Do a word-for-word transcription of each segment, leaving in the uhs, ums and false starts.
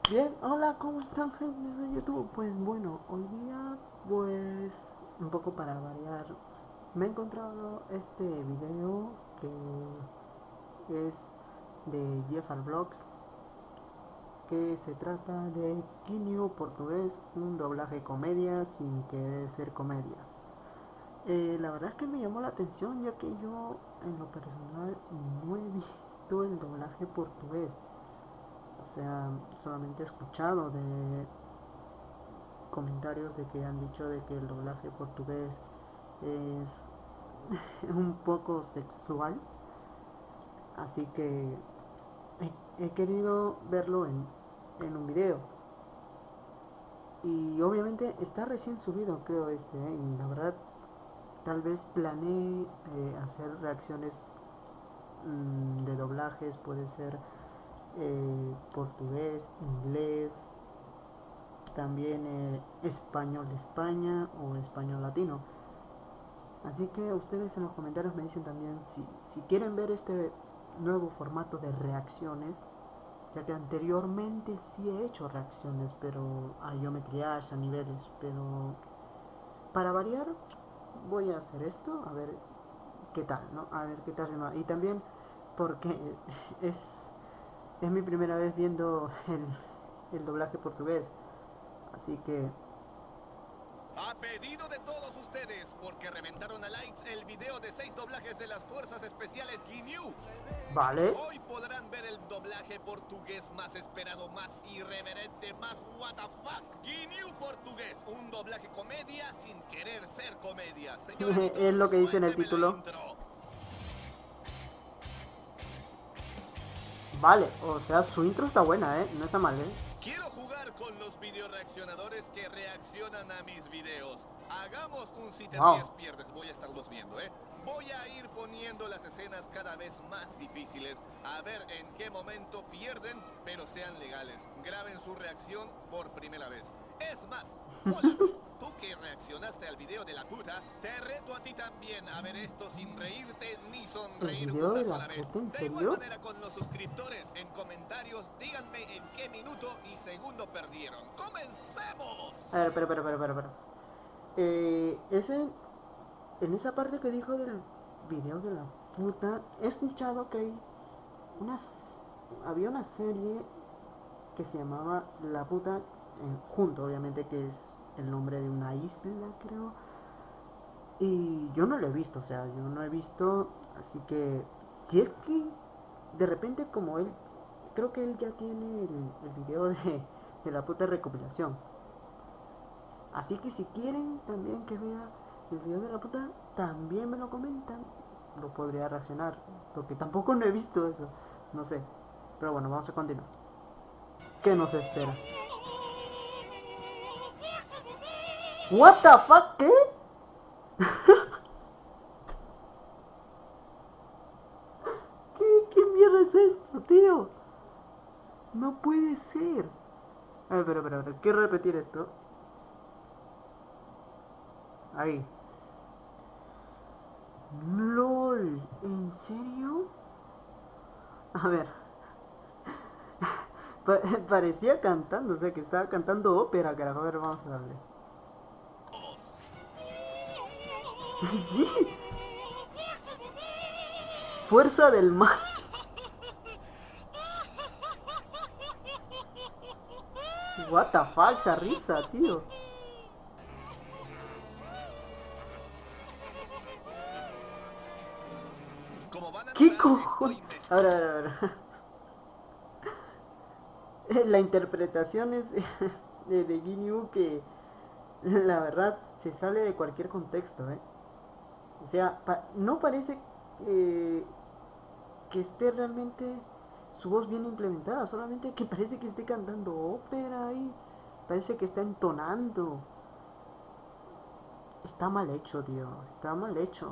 Bien, hola, ¿cómo están, gente de YouTube? Pues bueno, hoy día, pues un poco para variar, me he encontrado este video que es de Jeffar Vlogs, que se trata de Kinyu portugués, un doblaje comedia sin querer ser comedia. Eh, la verdad es que me llamó la atención ya que yo, en lo personal, no he visto el doblaje portugués. O sea, solamente he escuchado de comentarios de que han dicho de que el doblaje portugués es un poco sexual, así que he, he querido verlo en, en un video y obviamente está recién subido, creo, este ¿eh? Y la verdad tal vez planeé eh, hacer reacciones mmm, de doblajes, puede ser eh, portugués, inglés, también eh, español de España o español latino. Así que ustedes en los comentarios me dicen también si, si quieren ver este nuevo formato de reacciones, ya que anteriormente sí he hecho reacciones, pero a geometría, a niveles, pero para variar voy a hacer esto, a ver qué tal, ¿no? A ver qué tal se me... Y también porque es, es mi primera vez viendo el, el doblaje portugués, así que... A pedido de todos ustedes, porque reventaron a likes el video de seis doblajes de las Fuerzas Especiales Ginyu. Vale. Hoy podrán ver el doblaje portugués más esperado, más irreverente, más what the fuck. Ginyu portugués, un doblaje comedia sin querer ser comedia. Señor Es editor, lo que dice en el suélteme la título. intro. Vale, o sea, su intro está buena, ¿eh? No está mal, ¿eh? Quiero jugar con los video reaccionadores que reaccionan a mis videos. Hagamos un si te Wow. ríes pierdes, voy a estarlos viendo, ¿eh? Voy a ir poniendo las escenas cada vez más difíciles, a ver en qué momento pierden, pero sean legales. Graben su reacción por primera vez. Es más, Fola, tú que reaccionaste al video de la puta, te reto a ti también a ver esto sin reírte ni ¿El sonreír video una de la sola vez. puta, en De igual serio? manera con los suscriptores, en comentarios, díganme en qué minuto y segundo perdieron. ¡Comencemos! A ver, espera, espera, espera, espera, espera. Eh, ese, en esa parte que dijo del video de la puta, he escuchado que hay unas, había una serie que se llamaba La Puta, eh, junto, obviamente, que es el nombre de una isla, creo. Y yo no lo he visto, o sea, yo no he visto, así que si es que de repente como él, creo que él ya tiene el, el video de, de la puta recopilación. Así que si quieren también que vea el video de la puta, también me lo comentan, lo podría reaccionar, porque tampoco no he visto eso, no sé. Pero bueno, vamos a continuar. ¿Qué nos espera? What the fuck, ¿qué? ¿Qué, qué mierda es esto, tío? No puede ser. A ver, pero, pero, pero, quiero repetir esto. Ahí. LOL, ¿en serio? A ver, pa parecía cantando, o sea que estaba cantando ópera, carajo. A ver, vamos a darle. Sí, fuerza del mal. What the fuck, esa risa, tío. Como van a ¿Qué notar, cojones? estoy A ver, a mezclando. ver, a ver. La interpretación es de, de Ginyu que la verdad se sale de cualquier contexto, ¿eh? O sea, pa no parece eh, que esté realmente su voz bien implementada, solamente que parece que esté cantando ópera y parece que está entonando. Está mal hecho, tío, está mal hecho.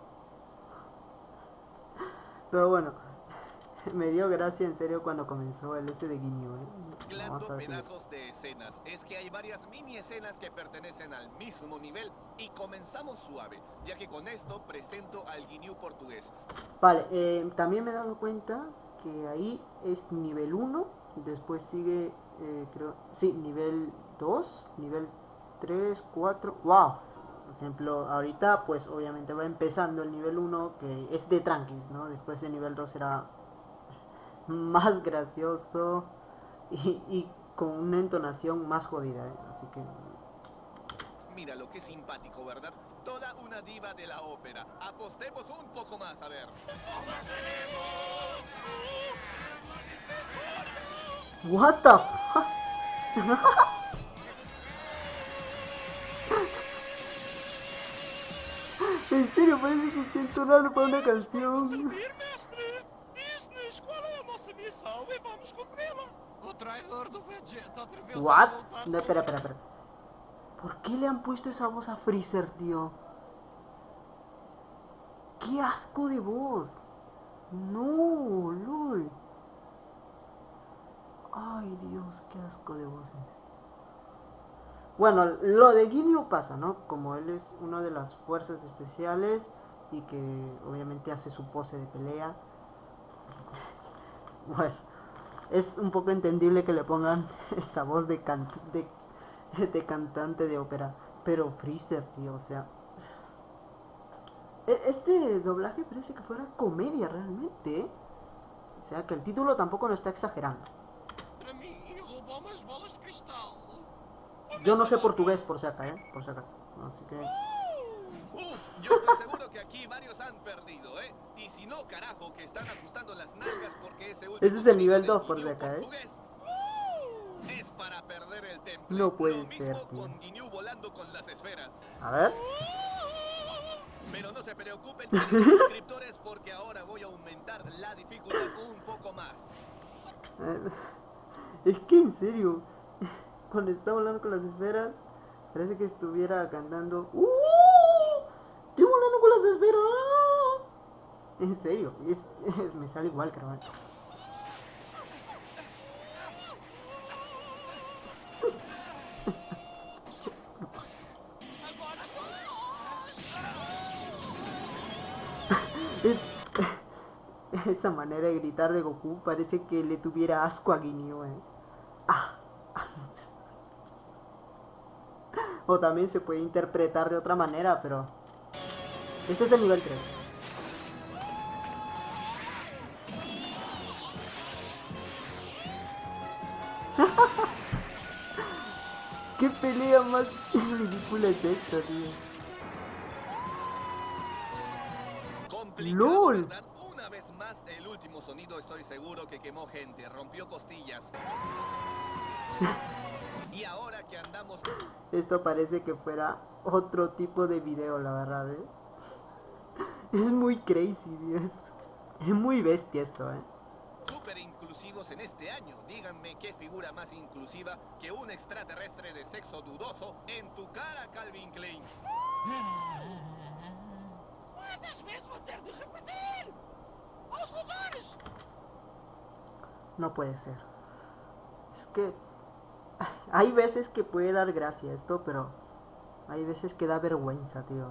Pero bueno, me dio gracia en serio cuando comenzó el este de Guiño, ¿eh? Vamos Mezclando a seguir. pedazos de escenas. Es que hay varias mini escenas que pertenecen al mismo nivel y comenzamos suave, ya que con esto presento al Ginyu portugués. Vale, eh, también me he dado cuenta que ahí es nivel uno Después sigue, eh, creo, sí, nivel dos, nivel tres, cuatro. ¡Wow! Por ejemplo, ahorita pues obviamente va empezando el nivel uno, que es de tranquis, ¿no? Después el nivel dos será más gracioso y, y con una entonación más jodida, ¿eh? Así que... Mira lo que simpático, ¿verdad? Toda una diva de la ópera. Apostemos un poco más, a ver. What the fuck? En serio, parece que está entonando para una canción. Servir, mestre! Diz-nos qual é a nossa missão e vamos cumpri-la. O traidor do Vegeta atreveu-se a What? voltar. No, espera, espera, espera. ¿Por qué le han puesto esa voz a Freezer, tío? ¡Qué asco de voz! No, lol. Ay, Dios, qué asco de voz. Bueno, lo de Ginyu pasa, ¿no? Como él es una de las fuerzas especiales y que obviamente hace su pose de pelea. Bueno, es un poco entendible que le pongan esa voz de, can de, de cantante de ópera. Pero Freezer, tío, o sea... Este doblaje parece que fuera comedia realmente, ¿eh? O sea, que el título tampoco lo está exagerando. Para mim, roubou umas bolas de cristal. Yo no sé portugués, por si acaso, ¿eh? Por si acaso. Así que... Uf, yo estoy seguro que aquí varios han perdido, ¿eh? Y si no, carajo, que están ajustando las nalgas porque ese último... Ese es el nivel sonido dos, por del si acaso, ¿eh? portugués es para perder el temple. No puede Lo mismo ser, tío. con Ginyu volando con las esferas. A ver... Pero no se preocupen, queridos suscriptores, porque ahora voy a aumentar la dificultad un poco más. Es que en serio, cuando está volando con las esferas, parece que estuviera cantando. ¡Uh! ¡Estoy volando con las esferas! En serio, es, me sale igual, cabrón. Es, esa manera de gritar de Goku parece que le tuviera asco a Ginyu, eh. Ah. O también se puede interpretar de otra manera, pero... Este es el nivel tres. ¿Qué pelea más ridícula es esta, tío? Complicado, ¡Lol! ¿verdad? Una vez más, el último sonido estoy seguro que quemó gente, rompió costillas. Y ahora que andamos... Esto parece que fuera otro tipo de video, la verdad, ¿eh? Es muy crazy, Dios. Es muy bestia esto, ¿eh? súper inclusivos en este año. Díganme qué figura más inclusiva que un extraterrestre de sexo dudoso en tu cara, Calvin Klein. ¿Cuántas veces vou ter de repetir? ¡Aos lugares! No puede ser. Es que hay veces que puede dar gracia esto, pero hay veces que da vergüenza, tío.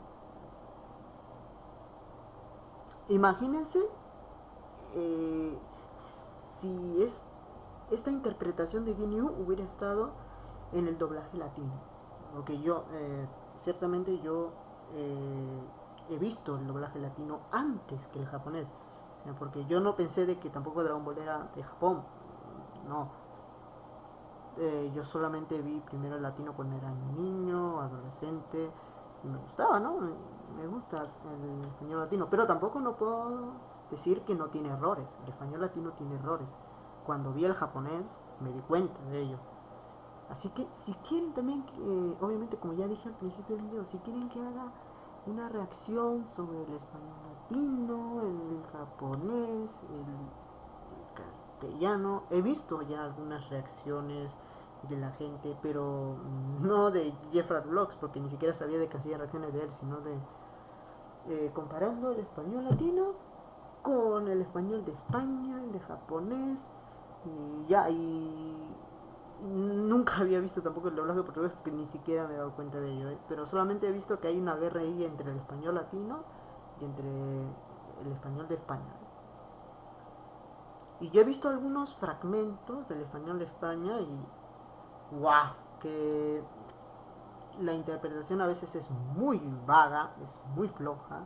Imagínense eh, si es esta interpretación de Ginyu hubiera estado en el doblaje latino. Porque yo, eh, ciertamente yo eh, he visto el doblaje latino antes que el japonés. O sea, porque yo no pensé de que tampoco Dragon Ball era de Japón. No. Eh, yo solamente vi primero el latino cuando era niño, adolescente. Y me gustaba, ¿no? Me, me gusta el español latino. Pero tampoco no puedo decir que no tiene errores. El español latino tiene errores. Cuando vi el japonés me di cuenta de ello. Así que si quieren también, eh, obviamente como ya dije al principio del video, si quieren que haga una reacción sobre el español latino, el japonés, el castellano, he visto ya algunas reacciones de la gente, pero no de Jeffrey Vlogs, porque ni siquiera sabía de que hacía reacciones de él, sino de eh, comparando el español latino con el español de España, el de japonés, y ya, y nunca había visto tampoco el doblaje portugués, que ni siquiera me he dado cuenta de ello, ¿eh? Pero solamente he visto que hay una guerra ahí entre el español latino y entre el español de España. Y yo he visto algunos fragmentos del español de España y ¡guau! Que la interpretación a veces es muy vaga, es muy floja.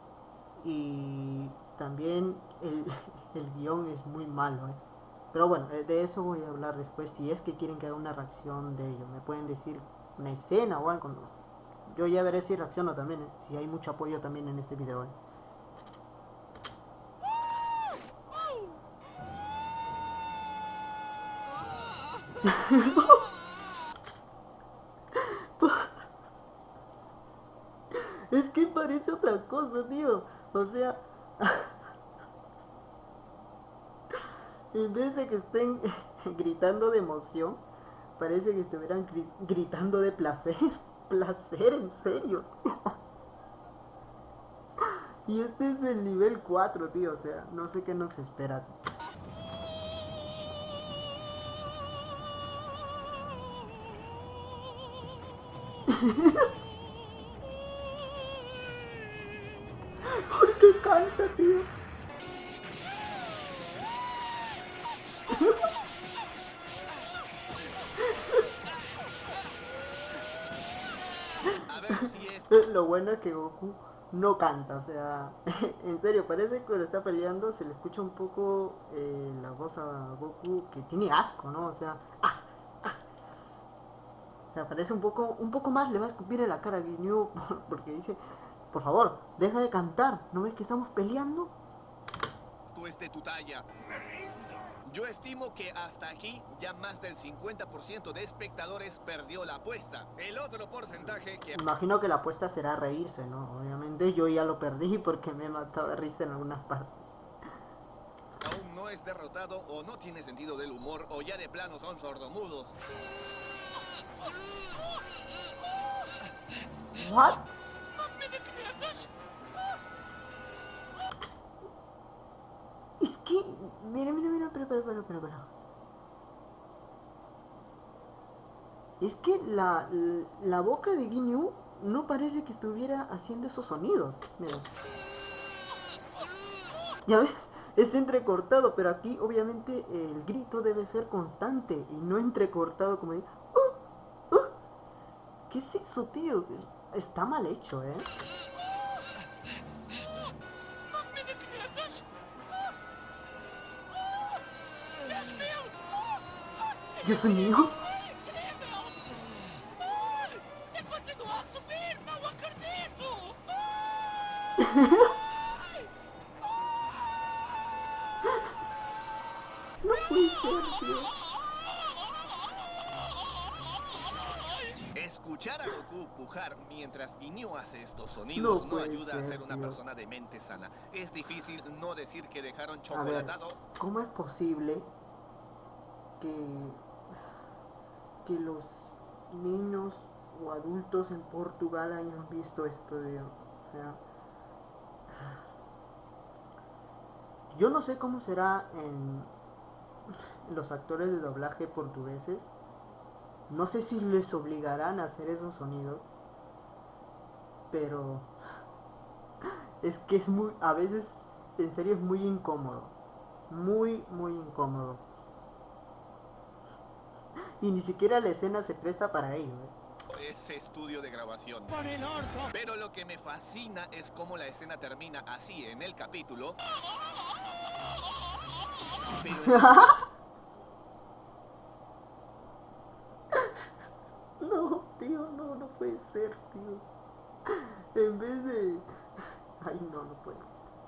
Y también el, el guión es muy malo, ¿eh? Pero bueno, de eso voy a hablar después. Si es que quieren que haga una reacción de ello, me pueden decir una escena o algo. No sé. Yo ya veré si reacciono también, ¿eh? Si hay mucho apoyo también en este video, ¿eh? Es que parece otra cosa, tío. O sea, en vez de que estén gritando de emoción, parece que estuvieran gri- gritando de placer. Placer, en serio. Y este es el nivel cuatro, tío. O sea, no sé qué nos espera. ¿Por qué canta, tío? A ver si es... Lo bueno es que Goku no canta, o sea, en serio, parece que cuando está peleando se le escucha un poco eh, la voz a Goku que tiene asco, ¿no? O sea, ah, ah. O sea, parece un poco, un poco más le va a escupir en la cara a Ginyu porque dice, por favor, deja de cantar, ¿no ves que estamos peleando? Tú es de tu talla. Yo estimo que hasta aquí ya más del cincuenta por ciento de espectadores perdió la apuesta. El otro porcentaje que Imagino que la apuesta será reírse, ¿no? Obviamente yo ya lo perdí porque me he matado de risa en algunas partes. aún no es derrotado o no tiene sentido del humor o ya de plano son sordomudos. ¿What? Es que, mira, mira, mira, pero, pero, pero, pero, pero. Es que la, la boca de Ginyu no parece que estuviera haciendo esos sonidos. Mira. Ya ves, es entrecortado, pero aquí obviamente el grito debe ser constante y no entrecortado como de... Uh, uh. ¿Qué es eso, tío? Está mal hecho, ¿eh? Dios mío. No puede ser, tío. Escuchar a Goku pujar mientras Ginyu hace estos sonidos No no, puede ayuda a ser, ser una tío. persona de mente sana. Es difícil no decir que dejaron A ver, chocolatado. ¿cómo es posible que, que los niños o adultos en Portugal hayan visto esto, tío? O sea, yo no sé cómo será en los actores de doblaje portugueses. No sé si les obligarán a hacer esos sonidos, pero es que es muy, a veces, en serio es muy incómodo, muy, muy incómodo. Y ni siquiera la escena se presta para ello, ¿eh? Ese estudio de grabación. Por el orto. Pero lo que me fascina es cómo la escena termina así en el capítulo. Pero No, tío, no, no puede ser, tío. En vez de... Ay, no, no puede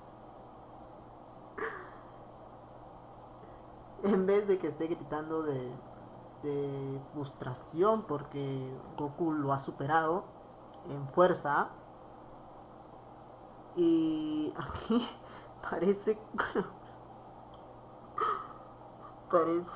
ser. En vez de que esté gritando de, de frustración porque Goku lo ha superado en fuerza. Y aquí parece... parece...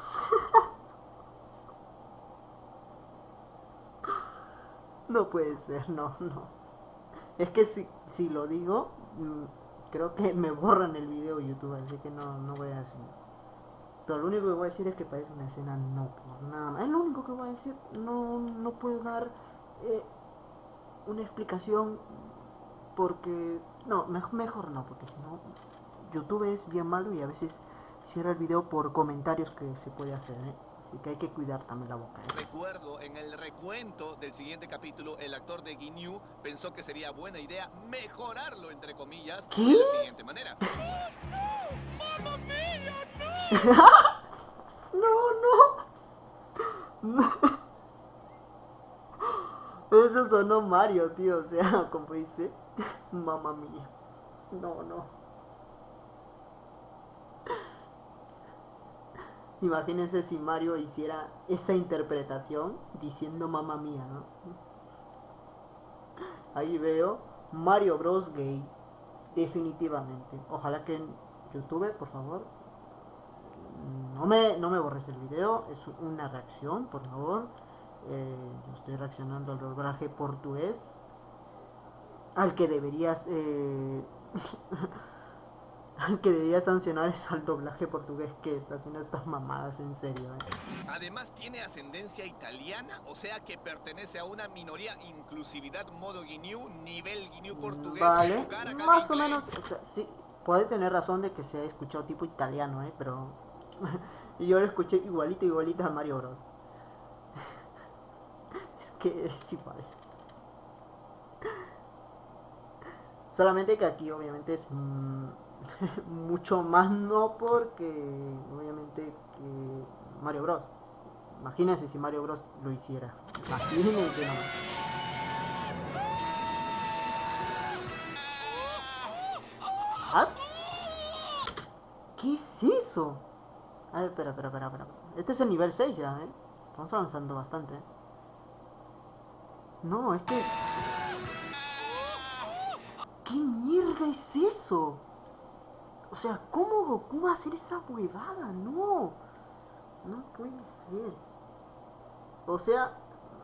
No puede ser, no, no. Es que si, si lo digo, mmm, creo que me borran el video de YouTube, así que no, no voy a decir. Pero lo único que voy a decir es que parece una escena no por nada más. Es lo único que voy a decir. No, no puedo dar eh, una explicación porque... No, mejor, mejor no, porque si no, YouTube es bien malo y a veces cierra el video por comentarios que se puede hacer, ¿eh? Así que hay que cuidar también la boca, ¿eh? Recuerdo, en el recuento del siguiente capítulo, el actor de Ginyu pensó que sería buena idea mejorarlo, entre comillas, ¿Qué? de la siguiente manera. ¡Mamma mía, No, no. Eso sonó Mario, tío. O sea, como dice, mamá mía. No, no. Imagínense si Mario hiciera esa interpretación diciendo mamá mía, ¿no? Ahí veo Mario Bros gay. Definitivamente. Ojalá que en YouTube, por favor, no me, no me borres el video. Es una reacción, por favor. Eh, yo estoy reaccionando al doblaje portugués, al que deberías eh, al que deberías sancionar es al doblaje portugués que está haciendo estas mamadas, en serio, eh. Además tiene ascendencia italiana, o sea que pertenece a una minoría. Inclusividad modo Ginyu, nivel Ginyu portugués. Vale, Cara a más o Calvin menos, o sea, sí, puede tener razón de que se ha escuchado tipo italiano, eh, pero yo lo escuché igualito, igualito a Mario Bros. Es que es igual. Solamente que aquí obviamente es mmm, mucho más no, porque obviamente que Mario Bros. Imagínense si Mario Bros lo hiciera. Imagínense nomás. ¿Ah? ¿Qué es eso? A ver, espera, espera, espera, espera. Este es el nivel seis ya, ¿eh? Estamos avanzando bastante, ¿eh? No, es que... ¿Qué mierda es eso? O sea, ¿cómo Goku va a hacer esa huevada? No. No puede ser. O sea...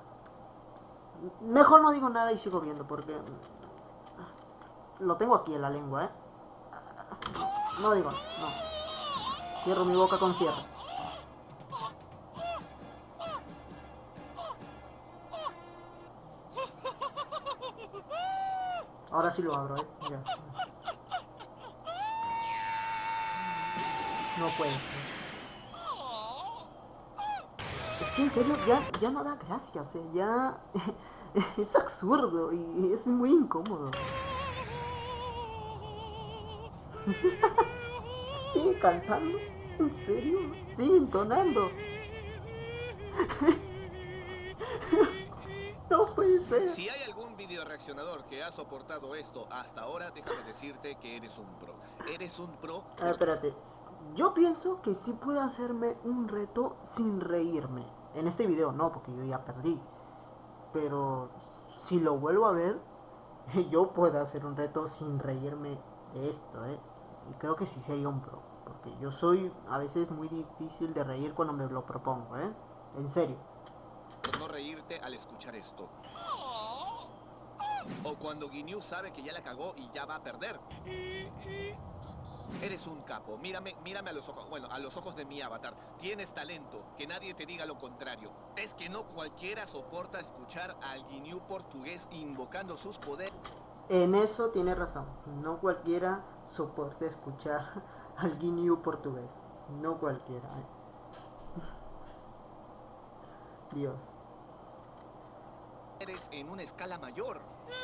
Mejor no digo nada y sigo viendo porque... Lo tengo aquí en la lengua, ¿eh? No digo, no. Cierro mi boca con cierre. Ahora sí lo abro, ¿eh? Ya. No puede ser. Es que en serio ya, ya no da gracia, o sea, ya... Es absurdo y es muy incómodo. Sigue cantando. ¿En serio? Sigue entonando. No puede ser. Si hay algún video reaccionador que ha soportado esto hasta ahora, déjame decirte que eres un pro. Eres un pro. A ver, espérate. Yo pienso que sí puedo hacerme un reto sin reírme. En este video no, porque yo ya perdí. Pero si lo vuelvo a ver, yo puedo hacer un reto sin reírme de esto, ¿eh? Y creo que sí sería un pro. Porque yo soy a veces muy difícil de reír cuando me lo propongo, ¿eh? En serio. Por no reírte al escuchar esto. O cuando Ginyu sabe que ya la cagó y ya va a perder. Eres un capo. Mírame, mírame a los ojos. Bueno, a los ojos de mi avatar. Tienes talento. Que nadie te diga lo contrario. Es que no cualquiera soporta escuchar al Ginyu portugués invocando sus poderes. En eso tiene razón. No cualquiera soporta escuchar al Ginyu portugués. No cualquiera, ¿eh? Dios. Eres en una escala mayor.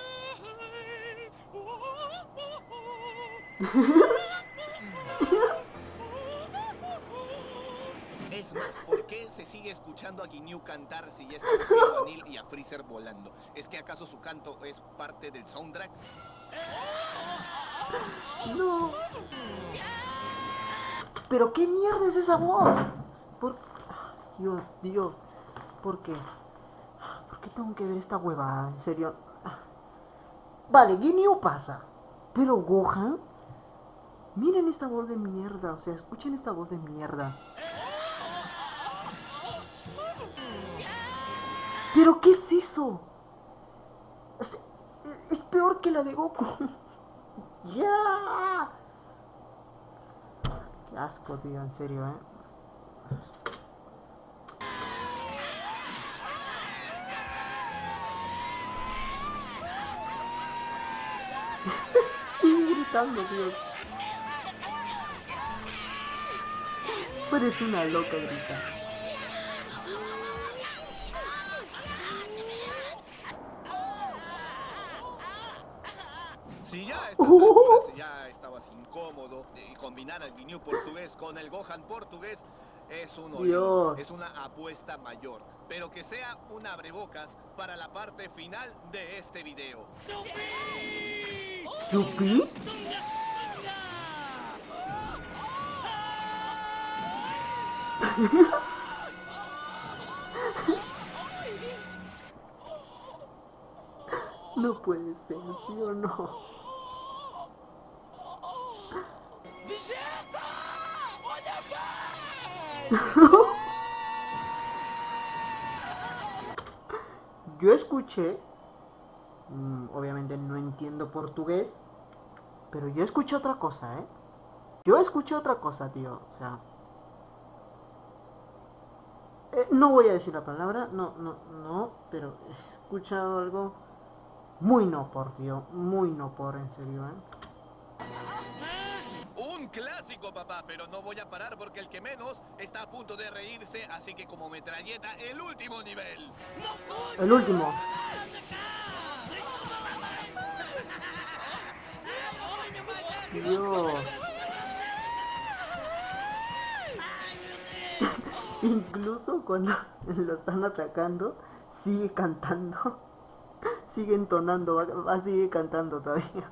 Es más, ¿por qué se sigue escuchando a Ginyu cantar si ya estamos viendo a Neil y a Freezer volando? ¿Es que acaso su canto es parte del soundtrack? No. ¿Pero qué mierda es esa voz? ¿Por... Dios, Dios. ¿Por qué? ¿Por qué tengo que ver esta huevada? En serio. Vale, Ginyu pasa. Pero Gohan... Miren esta voz de mierda. O sea, escuchen esta voz de mierda. ¿Pero qué es eso? O sea, es, es peor que la de Goku. ¡Ya! Qué asco, tío, en serio, ¿eh? Sigue gritando, tío. Eres una loca, grita. Si ya a estas alturas ya estabas incómodo y combinar el Ginyu portugués con el Gohan portugués es un Dios. es una apuesta mayor, pero que sea un abrebocas para la parte final de este video. ¿Yupi? No puede ser, ¿sí o no? ¡Vegeta! ¡Olha bem! Yo escuché, mmm, obviamente no entiendo portugués, pero yo escuché otra cosa, ¿eh? Yo escuché otra cosa, tío, o sea... Eh, no voy a decir la palabra, no, no, no, pero he escuchado algo muy no por, tío, muy no por, en serio, ¿eh? Un clásico, papá, pero no voy a parar porque el que menos está a punto de reírse, así que como metralleta, el último nivel. El último. Dios. Incluso cuando lo están atacando, sigue cantando. Sigue entonando, va, va sigue cantando todavía.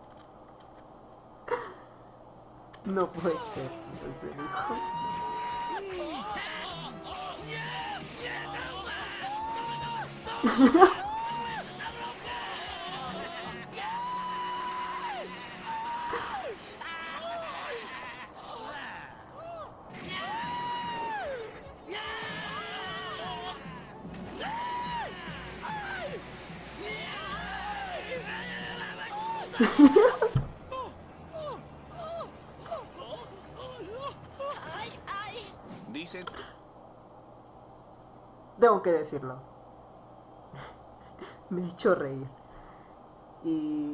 No puede ser, en serio. Dicen... Tengo que decirlo. Me he hecho reír. Y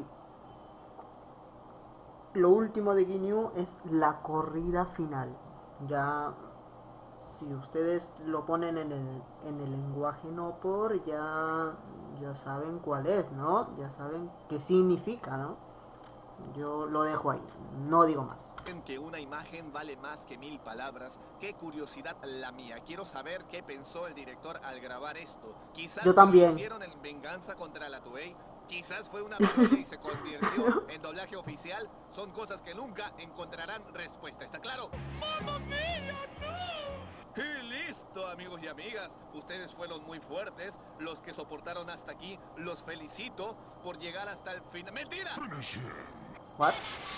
lo último de Ginyu es la corrida final. Ya, si ustedes lo ponen en el, en el lenguaje no por, ya, ya saben cuál es, ¿no? Ya saben qué significa, ¿no? Yo lo dejo ahí, no digo más. que una imagen vale más que mil palabras. Qué curiosidad la mía. Quiero saber qué pensó el director al grabar esto. Quizás Yo también. lo hicieron en venganza contra la Toei. Quizás fue una parodia y se convirtió en doblaje oficial. Son cosas que nunca encontrarán respuesta. ¿Está claro? ¡Mamma mía, no! Y listo, amigos y amigas. Ustedes fueron muy fuertes. Los que soportaron hasta aquí, los felicito por llegar hasta el final. ¡Mentira! What?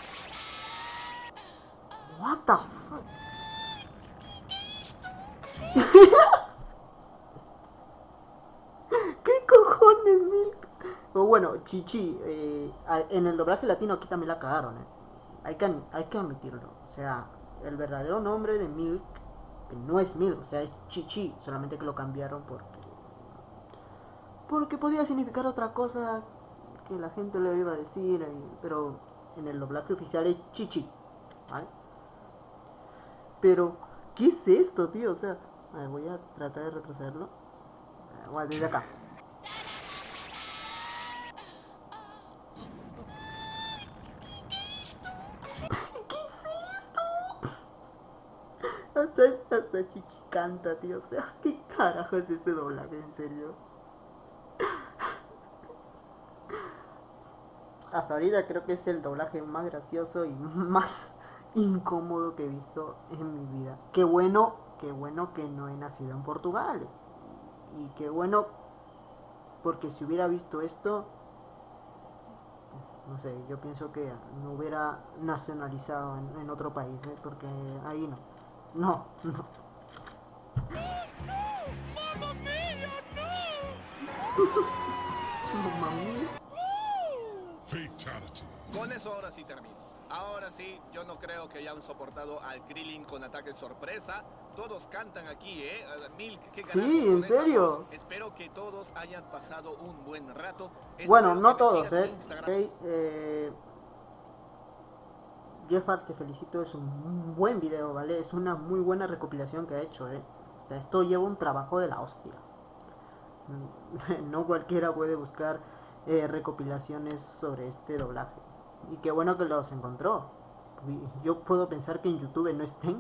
What the fuck? ¿Qué cojones, Milk? O bueno, Chichi, eh, en el doblaje latino aquí también la cagaron, eh. Hay que, hay que admitirlo. O sea, el verdadero nombre de Milk, que no es Milk, o sea, es Chichi, solamente que lo cambiaron porque... Porque podía significar otra cosa que la gente le iba a decir, eh, pero en el doblaje oficial es Chichi, ¿vale? Pero, ¿qué es esto, tío? O sea, a ver, voy a tratar de retrocederlo. Bueno, desde acá. ¿Qué es esto? Hasta, hasta Chichi canta, tío. O sea, ¿qué carajo es este doblaje, en serio? Hasta ahorita creo que es el doblaje más gracioso y más incómodo que he visto en mi vida. Qué bueno, qué bueno que no he nacido en Portugal. Y qué bueno, porque si hubiera visto esto, no sé, yo pienso que no hubiera nacionalizado en, en otro país, ¿eh? Porque ahí no. No, no. ¡Mamma mía, no! Mamma mía. Fatality. Con eso ahora sí termino. Ahora sí, yo no creo que hayan soportado al Krillin con ataque sorpresa. Todos cantan aquí, ¿eh? Milk, qué Sí, carajos con en esa serio. voz. Espero que todos hayan pasado un buen rato. Bueno, Espero no que me todos, sigan ¿eh? en Instagram. Okay, eh. Jeffar, te felicito, es un buen video, ¿vale? Es una muy buena recopilación que ha hecho, ¿eh? O sea, esto lleva un trabajo de la hostia. No cualquiera puede buscar eh, recopilaciones sobre este doblaje. Y qué bueno que los encontró. Yo puedo pensar que en YouTube no estén.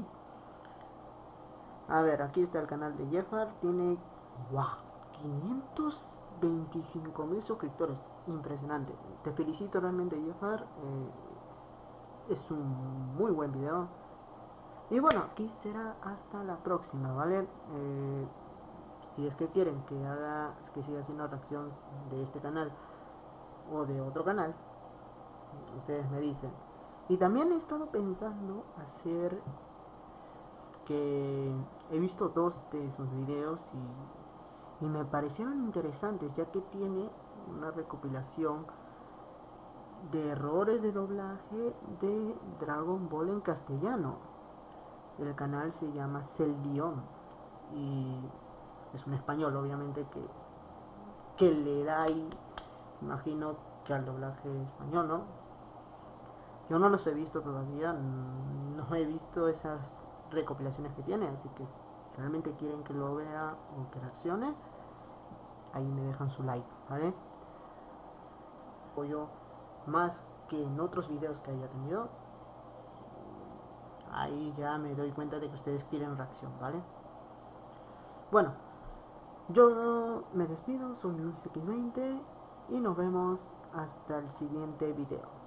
A ver, aquí está el canal de Jeffar. Tiene, wow, quinientos veinticinco mil suscriptores. Impresionante. Te felicito realmente, Jeffar. Eh, es un muy buen video. Y bueno, aquí será hasta la próxima, ¿vale? Eh, si es que quieren que haga, que siga haciendo reacción de este canal o de otro canal, ustedes me dicen. Y también he estado pensando hacer, que he visto dos de sus videos y, y me parecieron interesantes, ya que tiene una recopilación de errores de doblaje de Dragon Ball en castellano. El canal se llama Celdion y es un español, obviamente, que, que le da ahí, imagino que al doblaje español, ¿no? Yo no los he visto todavía, no he visto esas recopilaciones que tiene, así que si realmente quieren que lo vea o que reaccione, ahí me dejan su like, ¿vale? Apoyo más que en otros videos que haya tenido. Ahí ya me doy cuenta de que ustedes quieren reacción, ¿vale? Bueno, yo me despido, soy Luis X veinte y nos vemos hasta el siguiente video.